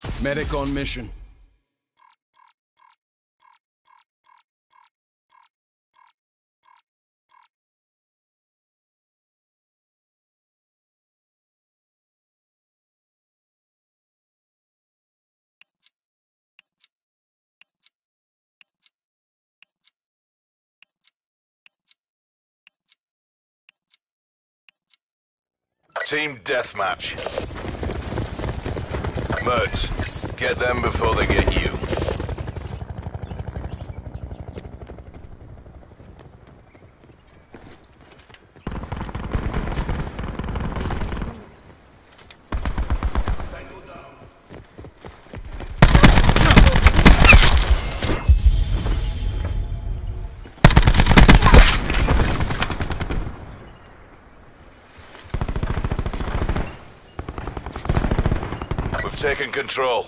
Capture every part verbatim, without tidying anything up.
Medic on mission. Team deathmatch. Mercs, get them before they get you. Taking control.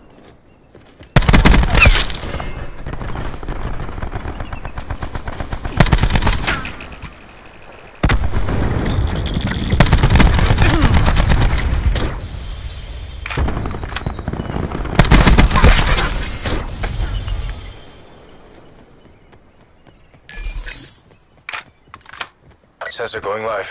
Sensor going live.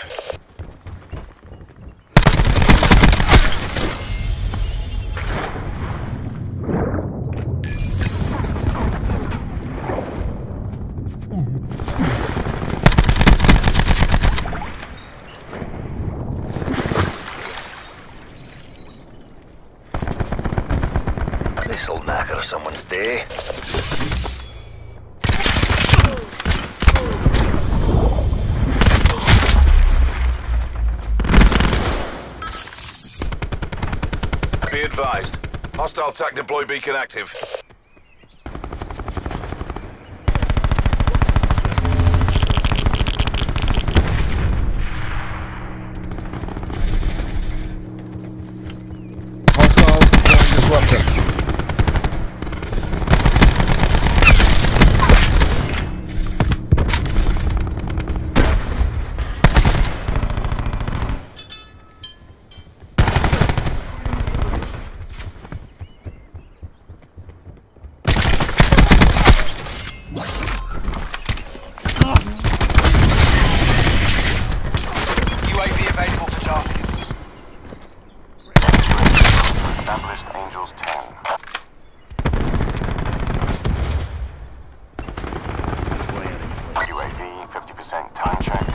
This'll knacker someone's day. Be advised. Hostile T A C deploy beacon active. Hostile deploying disruptor. U A V available for tasking. Established Angels ten. U A V fifty percent time check.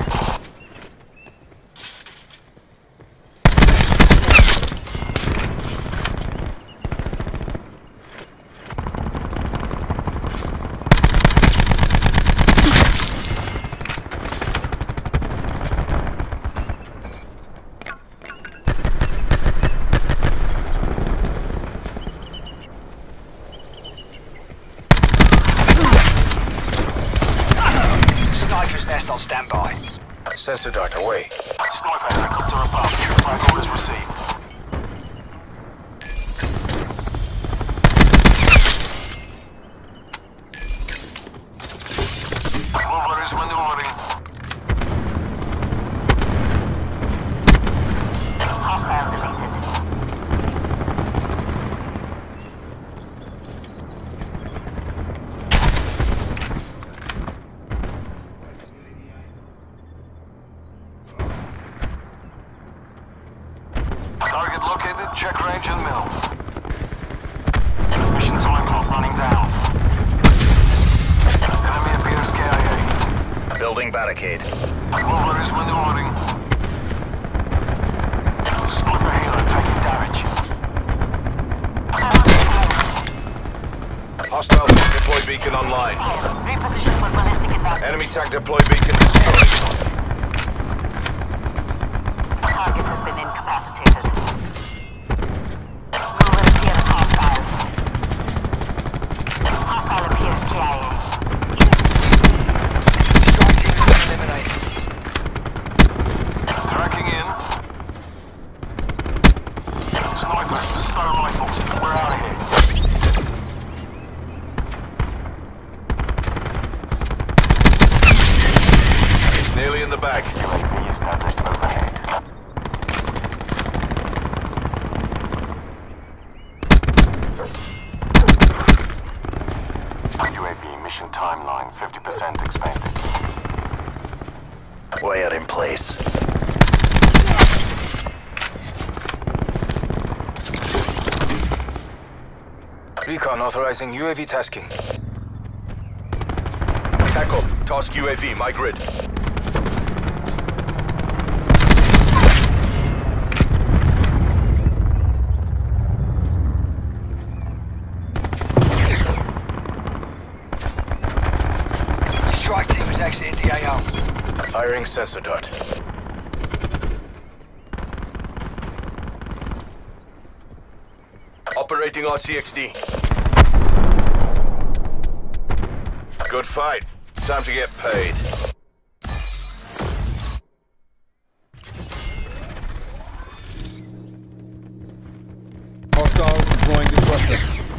Sniper's nest on standby. Sensor dart away. Sniper helicopter above. Flag orders received. Mover is maneuvering. Hostile deleted. Target located. Check range and mill. Mission time clock running down. Enemy appears K I A. Building barricade. Mover is maneuvering. Sniper helo taking damage. Hostile T A C deploy beacon online. Reposition for ballistic advantage. Enemy T A C deploy beacon destroyed. Target has been incapacitated. Mover appears hostile. Hostile appears K I A. Tracking in. Snipers, snow rifles. We're out of here. It's nearly in the bag. U A V established overhead. Mission timeline fifty percent expanded. Wire in place. Recon authorizing U A V tasking. Tackle. Task U A V, my grid. Strike team has exited the A O. Firing sensor dart. Operating R C X D. Good fight. Time to get paid. Hostiles deploying disruptor.